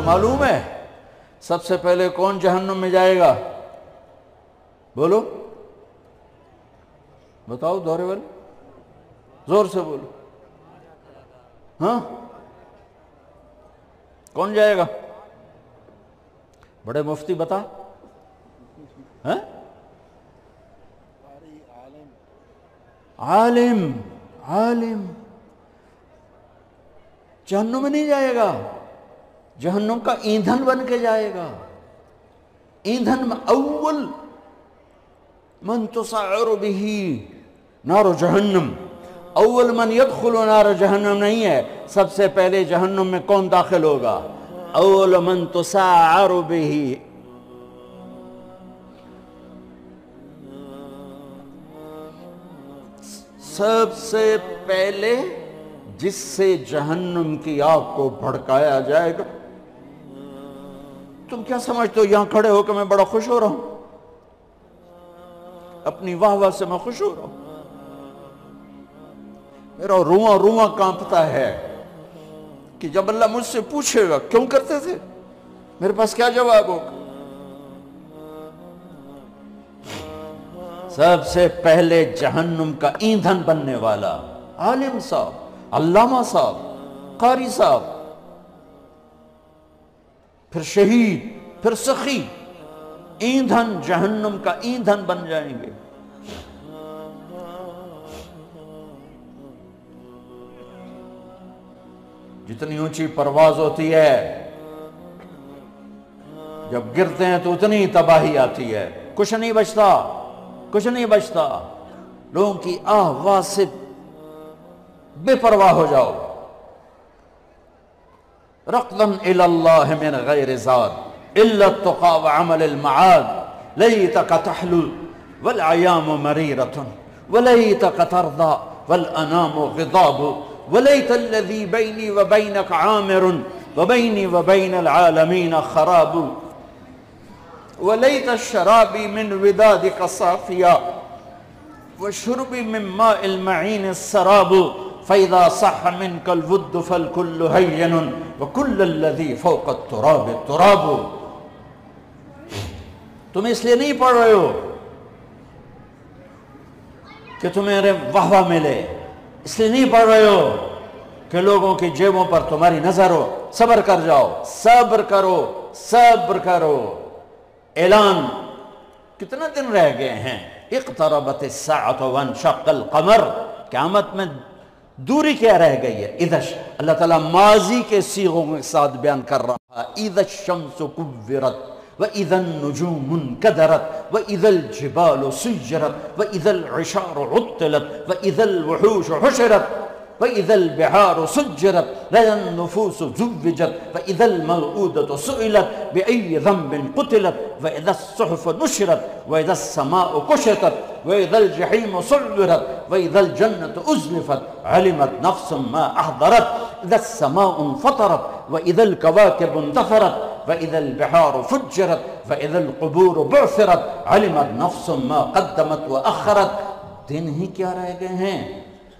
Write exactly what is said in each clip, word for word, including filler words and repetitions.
معلوم ہے سب سے پہلے کون جہنم میں جائے گا؟ بولو بتاؤ دورے والے، زور سے بولو. ہاں کون جائے گا؟ بڑے مفتی بتا. ہاں عالم. عالم جہنم میں نہیں جائے گا، جہنم کا ایندھن بن کے جائے گا. ایندھن میں اول من تسعر به نار جہنم، اول من يدخل نار جہنم نہیں ہے، سب سے پہلے جہنم میں کون داخل ہوگا؟ اول من تسعر به. سب سے پہلے جس سے جہنم کی آگ کو بھڑکایا جائے گا. تم کیا سمجھتے ہو یہاں کھڑے ہو کہ میں بڑا خوش ہو رہا ہوں؟ اپنی واہ واہ سے میں خوش ہو رہا ہوں؟ میرا رواں رواں کانپتا ہے کہ جب اللہ مجھ سے پوچھے گا کیوں کرتے تھے، میرے پاس کیا جواب ہوگا. سب سے پہلے جہنم کا ایندھن بننے والا عالم صاحب، علامہ صاحب، قاری صاحب، پھر شہید، پھر سخی. ایندھن جہنم کا ایندھن بن جائیں گے. جتنی اونچی پرواز ہوتی ہے جب گرتے ہیں تو اتنی تباہی آتی ہے، کچھ نہیں بچتا، کچھ نہیں بچتا. لوگوں کی آہ واہ سے بے پرواہ ہو جاؤ. رقداً الی اللہ من غیر زاد الا التقى وعمل المعاد لیتک تحلو والعیام مریرۃ ولیتک ترضى والانام غضاب ولیت الذی بینی وبینک عامر وبینی وبین العالمین خراب ولیت الشرابی من ودادک صافیا وشربی من ماء المعین السراب فَإِذَا صَحَّ مِنْكَ الْوُدُّ فَالْكُلُّ هَيِّنٌ وَكُلَّ الَّذِي فَوْقَ التُّرَابِ التُّرَابُ. تم اس لیے نہیں پڑھ رہے ہو کہ تمہیں واہ واہ ملے، اس لیے نہیں پڑھ رہے ہو کہ لوگوں کی جیبوں پر تمہاری نظر ہو. صبر کر جاؤ، صبر کرو، صبر کرو. اعلان کتنے دن رہ گئے ہیں؟ اقتربت الساعة وانشق القمر. قیامت میں دوری کیا رہ گئی ہے؟ اذا اللہ تعالیٰ ماضی کے صیغوں کے ساتھ بیان کر رہا ہے. اذا الشمس کورت واذا النجوم انکدرت واذا الجبال سجرت واذا العشار عطلت واذا الوحوش حشرت واذا البحار سجرت واذا النفوس زوجت واذا الموءودة سئلت بأي ذنب قتلت واذا الصحف نشرت واذا السماء كشطت واذا الجحيم سعرت واذا الجنة أزلفت علمت نفس ما أحضرت اذا السماء انفطرت واذا الكواكب انتثرت واذا البحار فجرت واذا القبور بعثرت علمت نفس ما قدمت وأخرت. دن ہی کیا رہ گئے ہیں.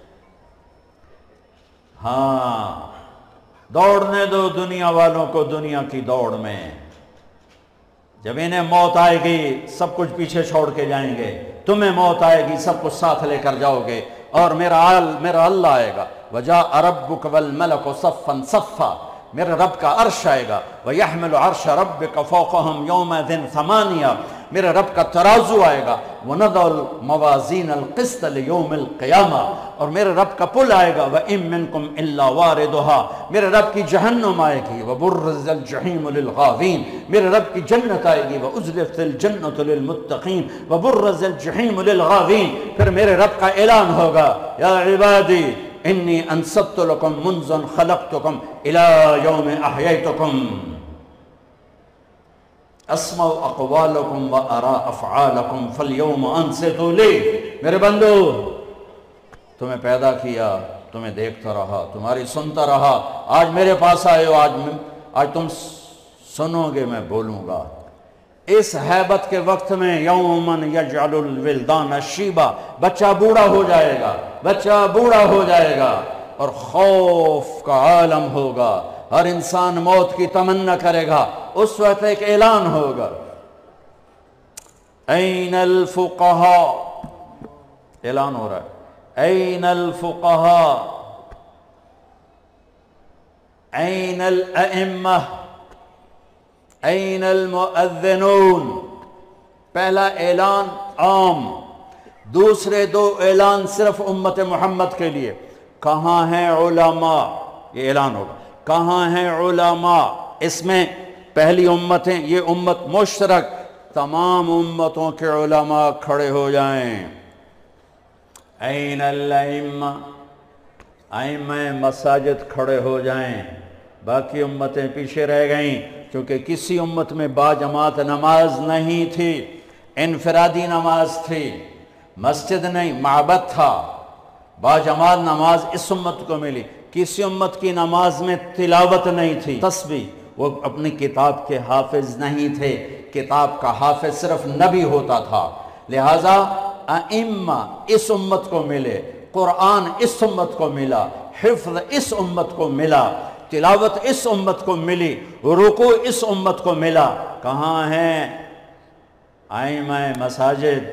ہاں دوڑنے دو دنیا والوں کو دنیا کی دوڑ میں. جب انہیں موت آئے گی سب کچھ پیچھے چھوڑ کے جائیں گے، تمہیں موت آئے گی سب کچھ ساتھ لے کر جاؤ گے. اور میرا آل میرا اللہ آئے گا. وَجَاءَ رَبُّكَ وَالْمَلَكُ صَفًّا صَفًّا. میرے رب کا عرش آئے گا. وَيَحْمِلُ عَرْشَ رَبِّكَ فَوْقَهُمْ يَوْمَئِذٍ ثَمَانِيَةٌ. میرے رب کا ترازو آئے گا. وَنَضَعُ الْمَوَازِينَ الْقِسْطَ لِيَوْمِ الْقِيَامَةِ. اور میرے رب کا پل آئے گا. وَإِن مِّنكُمْ إِلَّا وَارِدُهَا. میرے رب کی جہنم آئے گی. وَبُرِّزَ الْجَحِيمُ لِلْغَاوِينَ. میرے رب کی جنت آئے گی. وَأُزْلِفَتِ الْجَنَّةُ لِلْمُتَّقِينَ وَبُرِّزَ الْجَحِيمُ لِلْغَاوِينَ. پھر میرے رب کا اعلان ہوگا یا عبادی انی انصبت لکم منذ خلقتکم الی یوم احییتکم اسمع اقوالکم و ارا افعالکم فالیوم انصتوا لی. میرے بندو تمہیں پیدا کیا، تمہیں دیکھتا رہا، تمہاری سنتا رہا. آج میرے پاس آئے ہو، آج آج تم سنو گے، میں بولوں گا. اس حیبت کے وقت میں یومن یجعل الولدان شیبا. بچہ بوڑھا ہو جائے گا، بچہ بوڑھا ہو جائے گا اور خوف کا عالم ہوگا. ہر انسان موت کی تمنا کرے گا، اس وقت ایک اعلان ہوگا، این الفقہاء، اعلان ہو رہا ہے، این الفقہاء، این الائمہ، این المؤذنون۔ پہلا اعلان عام، دوسرے دو اعلان صرف امت محمد کے لیے۔ کہاں ہیں علماء؟ یہ اعلان ہوگا، کہاں ہیں علماء؟ اس میں پہلی امتیں، یہ امت مشترک، تمام امتوں کے علماء کھڑے ہو جائیں۔ این الائمہ، ائمہ مساجد کھڑے ہو جائیں، باقی امتیں پیچھے رہ گئیں، کیونکہ کسی امت میں با جماعت نماز نہیں تھی، انفرادی نماز تھی، مسجد نہیں معبد تھا، با جماعت نماز اس امت کو ملی۔ کسی امت کی نماز میں تلاوت نہیں تھی، تسبیح، وہ اپنی کتاب کے حافظ نہیں تھے، کتاب کا حافظ صرف نبی ہوتا تھا، لہٰذا ائمہ اس امت کو ملے، قرآن اس امت کو ملا، حفظ اس امت کو ملا، تلاوت اس امت کو ملی، رکوع اس امت کو ملا۔ کہاں ہیں ائمہ مساجد؟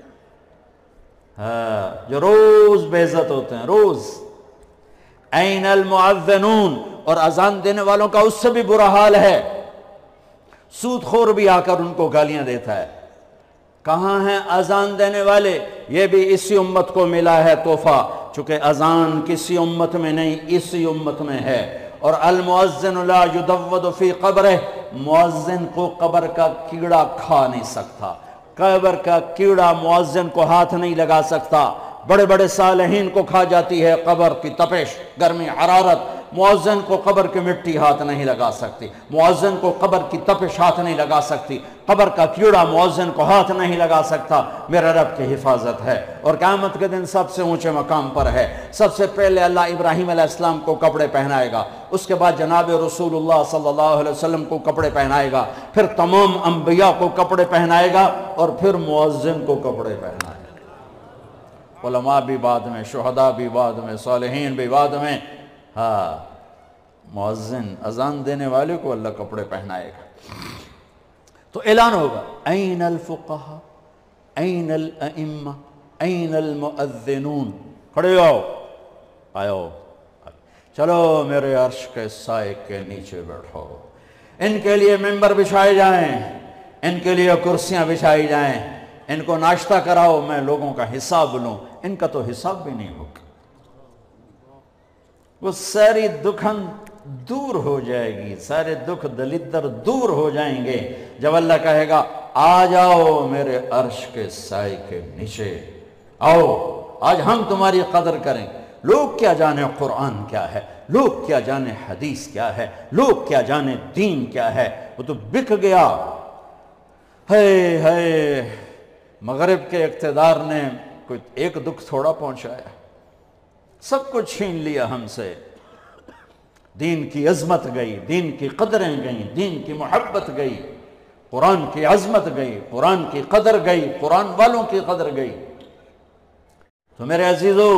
ہاں، جو روز بے عزت ہوتے ہیں، روز۔ این المؤذنون، اور اذان دینے والوں کا اس سے بھی برا حال ہے، سود خور بھی آ کر ان کو گالیاں دیتا ہے۔ کہاں ہیں اذان دینے والے؟ یہ بھی اسی امت کو ملا ہے تحفہ، چونکہ اذان کسی امت میں نہیں، اسی امت میں ہے۔ اور المؤذن لا یدود فی قبرہ، مؤذن کو قبر کا کیڑا کھا نہیں سکتا، قبر کا کیڑا مؤذن کو ہاتھ نہیں لگا سکتا۔ بڑے بڑے صالحین کو کھا جاتی ہے قبر کی تپش، گرمی، حرارت، مؤذن کو قبر کی مٹی ہاتھ نہیں لگا سکتی، مؤذن کو قبر کی تپش ہاتھ نہیں لگا سکتی، قبر کا کیڑا مؤذن کو ہاتھ نہیں لگا سکتا۔ میرے رب کی حفاظت ہے، اور قیامت کے دن سب سے اونچے مقام پر ہے۔ سب سے پہلے اللہ ابراہیم علیہ السلام کو کپڑے پہنائے گا، اس کے بعد جناب رسول اللہ صلی اللہ علیہ وسلم کو کپڑے پہنائے گا، پھر تمام انبیاء کو کپڑے پہنائے گا، اور پھر مؤذن کو کپڑے پہنائے گا۔ علماء بھی بعد میں، شہداء بھی بعد میں، صالحین بھی بعد میں، ہاں، مؤذن اذان دینے والے کو اللہ کپڑے پہنائے گا۔ تو اعلان ہوگا، این الفقہاء، این الائمہ، این المؤذنون، کھڑے ہو، آؤ، چلو میرے عرش کے سائے کے نیچے بیٹھو۔ ان کے لیے ممبر بچھائے جائیں، ان کے لیے کرسیاں بچھائی جائیں، ان کو ناشتہ کراؤ، میں لوگوں کا حساب لوں۔ ان کا تو حساب بھی نہیں ہوگا، وہ ساری دکھن دور ہو جائے گی، سارے دکھ دلدر دور ہو جائیں گے جب اللہ کہے گا آ جاؤ میرے عرش کے سائے کے نیچے، آؤ آج ہم تمہاری قدر کریں۔ لوگ کیا جانے قرآن کیا ہے، لوگ کیا جانے حدیث کیا ہے، لوگ کیا جانے دین کیا ہے، وہ تو بک گیا۔ ہے ہے مغرب کے اقتدار نے کوئی ایک دکھ تھوڑا پہنچایا، سب کچھ چھین لیا ہم سے۔ دین کی عظمت گئی، دین کی قدریں گئیں، دین کی محبت گئی، قرآن کی عظمت گئی، قرآن کی قدر گئی، قرآن والوں کی قدر گئی۔ تو میرے عزیزو،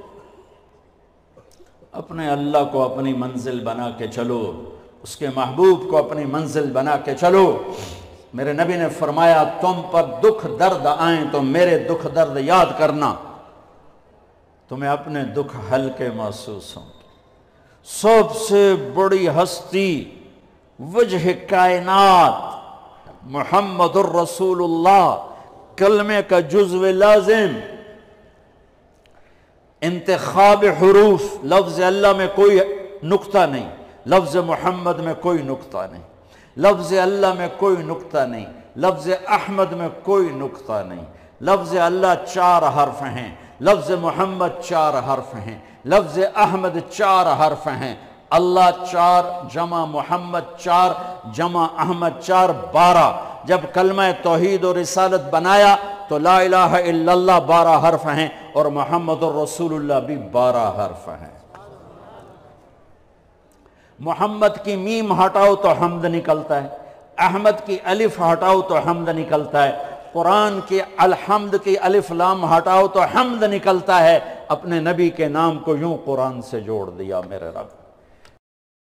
اپنے اللہ کو اپنی منزل بنا کے چلو، اس کے محبوب کو اپنی منزل بنا کے چلو۔ میرے نبی نے فرمایا تم پر دکھ درد آئیں تو میرے دکھ درد یاد کرنا، تمہیں اپنے دکھ ہلکے محسوس ہوں۔ سب سے بڑی ہستی وجہ کائنات محمد الرسول اللہ، کلمے کا جزو لازم، انتخاب حروف، لفظ اللہ میں کوئی نقطہ نہیں، لفظ محمد میں کوئی نقطہ نہیں، لفظ اللہ میں کوئی نقطہ نہیں، لفظ احمد میں کوئی نقطہ نہیں، لفظ اللہ چار حرف ہیں، لفظ محمد چار حرف ہیں، لفظ احمد چار حرف ہیں، اللہ چار جمع محمد چار جمع احمد چار بارہ۔ جب کلمہ توحید و رسالت بنایا تو لا الہ الا اللہ بارہ حرف ہیں اور محمد الرسول اللہ بھی بارہ حرف ہیں۔ محمد کی میم ہٹاؤ تو حمد نکلتا ہے، احمد کی الف ہٹاؤ تو حمد نکلتا ہے، قرآن کی الحمد کی الف لام ہٹاؤ تو حمد نکلتا ہے۔ اپنے نبی کے نام کو یوں قرآن سے جوڑ دیا میرے رب۔